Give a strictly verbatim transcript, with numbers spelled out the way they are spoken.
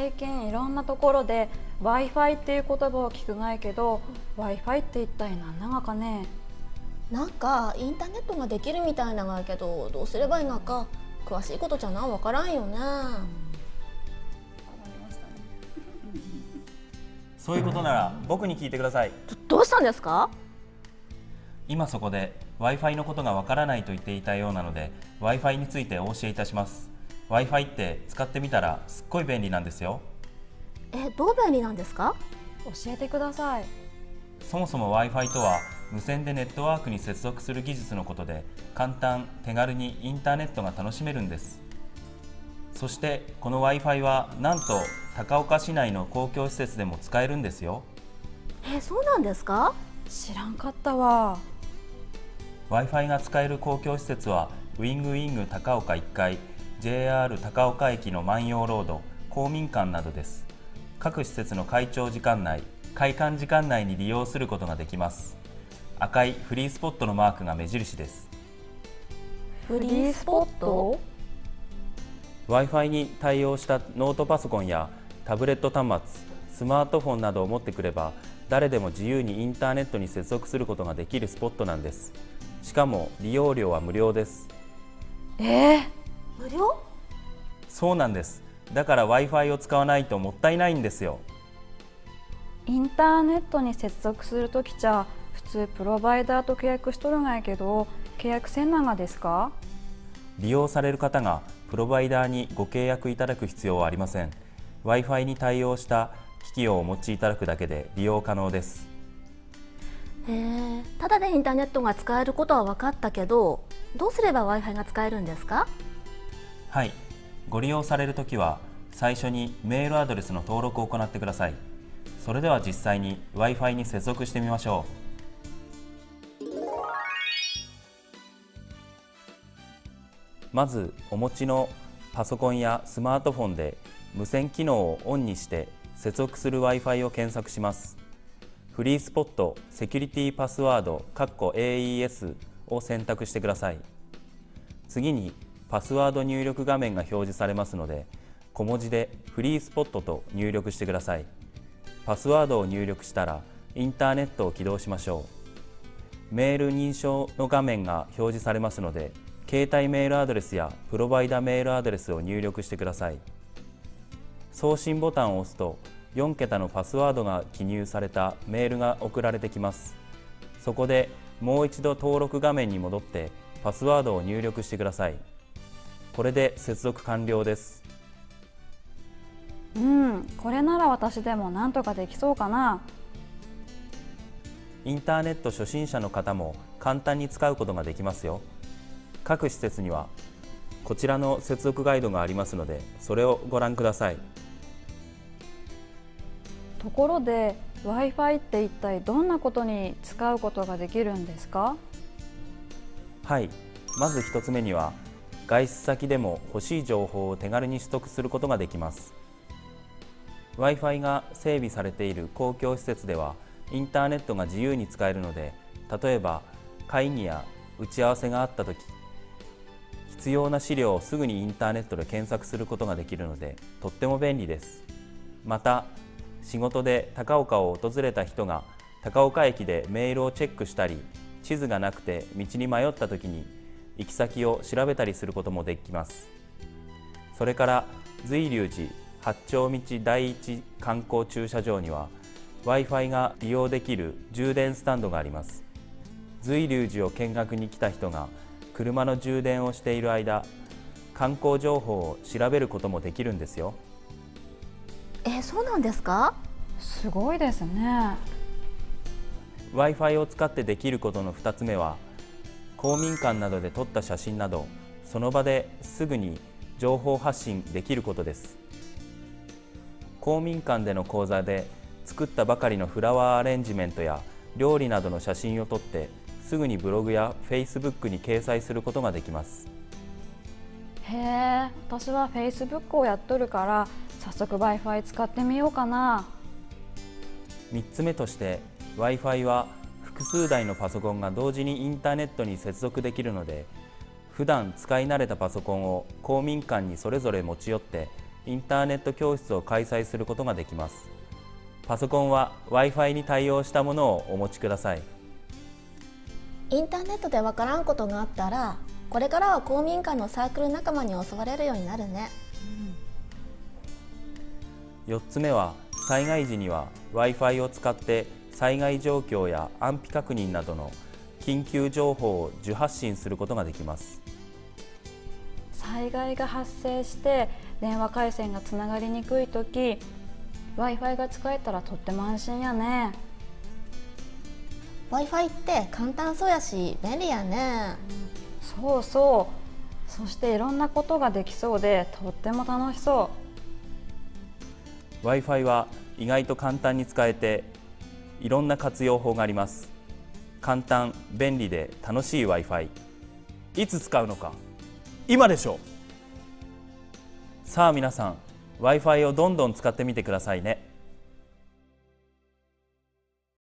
最近いろんなところで Wi-Fi っていう言葉を聞くがいけど、 Wi-Fi って一体何ながかね。 なんかインターネットができるみたいながやけど、どうすればいいがか詳しいことじゃなわからんよね。 そういうことなら僕に聞いてください。 ど, どうしたんですか？ 今そこで Wi-Fi のことがわからないと言っていたようなので Wi-Fi についてお教えいたします。 Wi-Fi って使ってみたらすっごい便利なんですよ。 え、どう便利なんですか？ 教えてください。 そもそも Wi-Fi とは無線でネットワークに接続する技術のことで、簡単手軽にインターネットが楽しめるんです。そしてこの Wi-Fi はなんと高岡市内の公共施設でも使えるんですよ。 え、そうなんですか？ 知らんかったわ。 Wi-Fi が使える公共施設はウィングウィング高岡いっかい、 ジェイアール 高岡駅の万葉ロード、公民館などです。各施設の開庁時間内、開館時間内に利用することができます。赤いフリースポットのマークが目印です。 フリースポット？ Wi-Fi に対応したノートパソコンやタブレット端末、スマートフォンなどを持ってくれば、誰でも自由にインターネットに接続することができるスポットなんです。しかも利用料は無料です。 えー、 無料？ そうなんです。だから Wi-Fi を使わないともったいないんですよ。 インターネットに接続するときじゃ普通プロバイダーと契約しとるがやけど、契約せんなんがですか？ 利用される方がプロバイダーにご契約いただく必要はありません。 Wi-Fi に対応した機器をお持ちいただくだけで利用可能です。 へえ、ただでインターネットが使えることは分かったけど、どうすれば Wi-Fi が使えるんですか？ はい、ご利用されるときは最初にメールアドレスの登録を行ってください。それでは実際に Wi-Fi に接続してみましょう。まずお持ちのパソコンやスマートフォンで無線機能をオンにして接続する Wi-Fi を検索します。フリースポットセキュリティパスワード エーイーエス を選択してください。次にパスワード入力画面が表示されますので、小文字でフリースポットと入力してください。パスワードを入力したらインターネットを起動しましょう。メール認証の画面が表示されますので、携帯メールアドレスやプロバイダメールアドレスを入力してください。送信ボタンを押すとよんけたのパスワードが記入されたメールが送られてきます。そこでもう一度登録画面に戻ってパスワードを入力してください。これで接続完了です。 うん、これなら私でもなんとかできそうかな。 インターネット初心者の方も簡単に使うことができますよ。各施設にはこちらの接続ガイドがありますので、それをご覧ください。 ところで Wi-Fi って一体どんなことに使うことができるんですか？ はい、まず一つ目には外出先でも欲しい情報を手軽に取得することができます。 Wi-Fi が整備されている公共施設ではインターネットが自由に使えるので、例えば会議や打ち合わせがあったとき、必要な資料をすぐにインターネットで検索することができるのでとっても便利です。また仕事で高岡を訪れた人が高岡駅でメールをチェックしたり、地図がなくて道に迷ったときに行き先を調べたりすることもできます。それから瑞龍寺八丁道第一観光駐車場には Wi-Fi が利用できる充電スタンドがあります。瑞龍寺を見学に来た人が車の充電をしている間、観光情報を調べることもできるんですよ。 え、そうなんですか？ すごいですね。 Wi-Fi を使ってできることのふたつめは、公民館などで撮った写真などその場ですぐに情報発信できることです。公民館での講座で作ったばかりのフラワーアレンジメントや料理などの写真を撮ってすぐにブログや Facebook に掲載することができます。 へえ、私は Facebook をやっとるから早速 Wi-Fi 使ってみようかな。 みっつめとして Wi-Fi は複数台のパソコンが同時にインターネットに接続できるので、普段使い慣れたパソコンを公民館にそれぞれ持ち寄ってインターネット教室を開催することができます。パソコンは Wi-Fi に対応したものをお持ちください。 インターネットでわからんことがあったら、これからは公民館のサークル仲間に教われるようになるね。 よっつめは、災害時には Wi-Fi を使って災害状況や安否確認などの緊急情報を受発信することができます。 災害が発生して電話回線がつながりにくいとき、Wi-Fi が使えたらとっても安心やね。 Wi-Fi って簡単そうやし便利やね。 そうそう。そしていろんなことができそうでとっても楽しそう。 Wi-Fi は意外と簡単に使えて、いろんな活用法があります。簡単、便利で楽しい Wi-Fi。いつ使うのか、今でしょう。さあ皆さん、Wi-Fi をどんどん使ってみてくださいね。